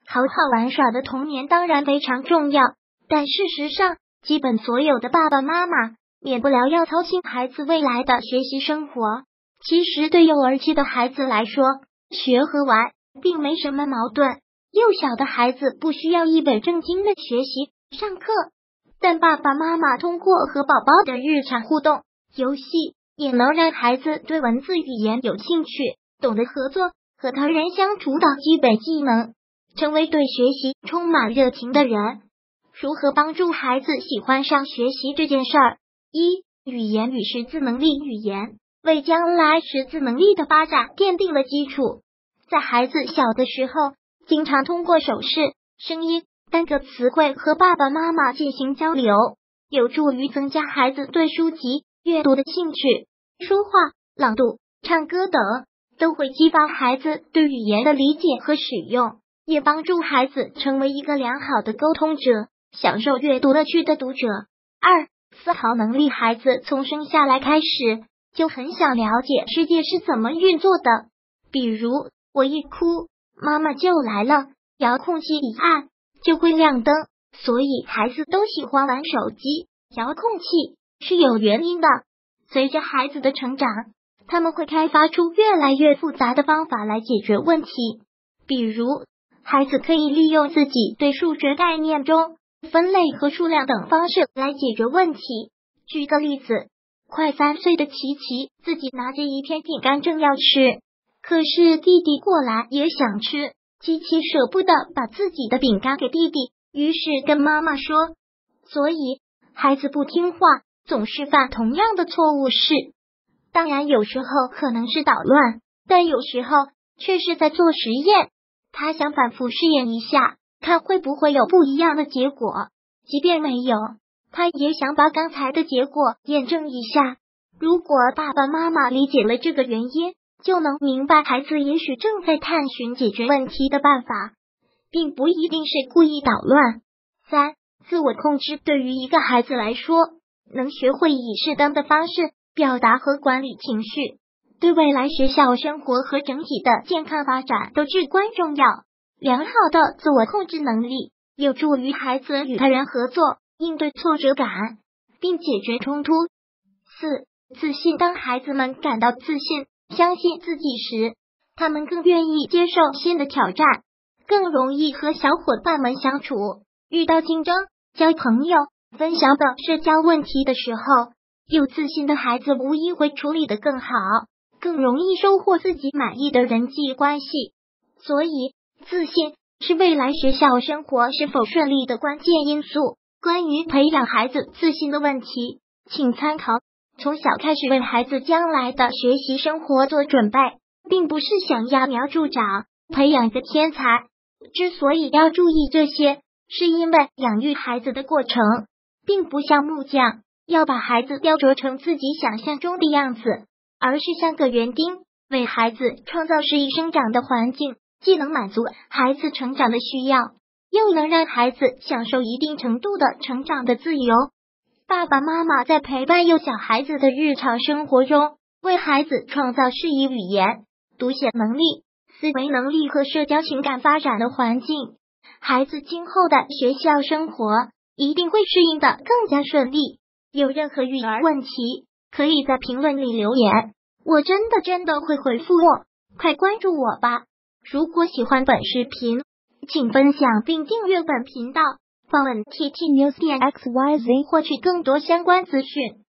好好玩耍的童年当然非常重要，但事实上，基本所有的爸爸妈妈免不了要操心孩子未来的学习生活。其实对幼儿期的孩子来说，学和玩并没什么矛盾。幼小的孩子不需要一本正经的学习上课，但爸爸妈妈通过和宝宝的日常互动游戏，也能让孩子对文字语言有兴趣，懂得合作和他人相处的基本技能，成为对学习充满热情的人。如何帮助孩子喜欢上学习这件事儿？一、语言与识字能力。语言为将来识字能力的发展奠定了基础。在孩子小的时候，经常通过手势、声音、单个词汇和爸爸妈妈进行交流，有助于增加孩子对书籍阅读的兴趣。说话、朗读、唱歌等都会激发孩子对语言的理解和使用，也帮助孩子成为一个良好的沟通者，享受阅读乐趣的读者。二、思考能力。孩子从生下来开始就很想了解世界是怎么运作的，比如我一哭，妈妈就来了，遥控器一按就会亮灯，所以孩子都喜欢玩手机。遥控器是有原因的，随着孩子的成长，他们会开发出越来越复杂的方法来解决问题。比如，孩子可以利用自己对数学概念中分类和数量等方式来解决问题。举个例子，快3岁的琪琪自己拿着一片饼干正要吃，可是弟弟过来也想吃，琪琪舍不得把自己的饼干给弟弟，于是跟妈妈说。所以孩子不听话，总是犯同样的错误是，当然有时候可能是捣乱，但有时候却是在做实验。他想反复试验一下，看会不会有不一样的结果，即便没有，他也想把刚才的结果验证一下。如果爸爸妈妈理解了这个原因，就能明白孩子也许正在探寻解决问题的办法，并不一定是故意捣乱。三、自我控制。对于一个孩子来说，能学会以适当的方式表达和管理情绪，对未来学校生活和整体的健康发展都至关重要。良好的自我控制能力有助于孩子与他人合作，应对挫折感，并解决冲突。四、自信。当孩子们感到自信，相信自己时，他们更愿意接受新的挑战，更容易和小伙伴们相处。遇到竞争、交朋友、分享等社交问题的时候，有自信的孩子无疑会处理得更好，更容易收获自己满意的人际关系。所以，自信是未来学校生活是否顺利的关键因素。关于培养孩子自信的问题，请参考从小开始为孩子将来的学习生活做准备，并不是想揠苗助长，培养个天才。之所以要注意这些，是因为养育孩子的过程并不像木匠要把孩子雕琢成自己想象中的样子，而是像个园丁，为孩子创造适宜生长的环境，既能满足孩子成长的需要，又能让孩子享受一定程度的成长的自由。爸爸妈妈在陪伴幼小孩子的日常生活中，为孩子创造适宜语言、读写能力、思维能力和社交情感发展的环境，孩子今后的学校生活一定会适应的更加顺利。有任何育儿问题，可以在评论里留言，我真的会回复我，快关注我吧。如果喜欢本视频，请分享并订阅本频道，访问 ttnews.xyz 获取更多相关资讯。